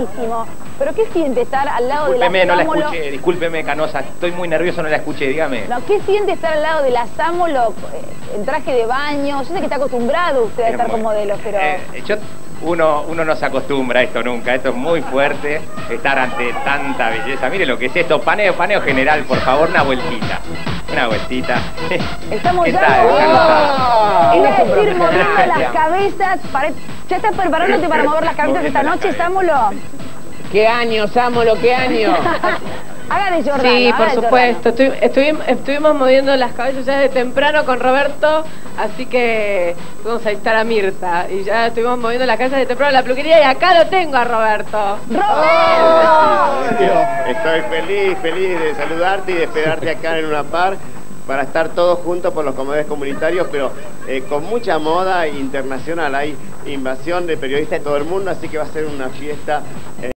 Buenísimo. ¿Pero qué siente estar al lado de la Discúlpeme, no la Sámolo? escuché, discúlpeme, Canosa, estoy muy nervioso, no la escuché, dígame. No, ¿qué siente estar al lado de la Sámolo en traje de baño? Yo sé que está acostumbrado usted a estar con modelos, pero... Uno no se acostumbra a esto nunca, esto es muy fuerte, estar ante tanta belleza. Mire lo que es esto, paneo general, por favor, una vueltita. Una vueltita. Estamos ya iba a decir moviendo las cabezas. ¿Ya estás preparándote para mover las cabezas esta noche, Sámolo? ¡Qué año, Sámolo, qué año! Haga de Jordano. Sí, por supuesto. Estuvimos moviendo las cabezas ya de temprano con Roberto, así que fuimos a visitar a Mirta. Y ya estuvimos moviendo las cabezas de temprano en la peluquería y acá lo tengo a Roberto. ¡Roberto! Estoy feliz de saludarte y de esperarte acá en Luna Park para estar todos juntos por los comedores comunitarios, pero con mucha moda internacional. Hay invasión de periodistas de todo el mundo, así que va a ser una fiesta